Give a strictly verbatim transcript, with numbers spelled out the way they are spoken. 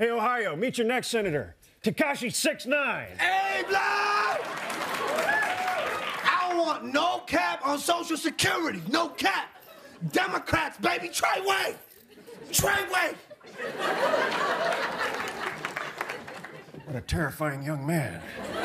Hey, Ohio, meet your next senator, Tekashi six nine. Hey, blood! I don't want no cap on Social Security. No cap. Democrats, baby, Treyway! Treyway! What a terrifying young man.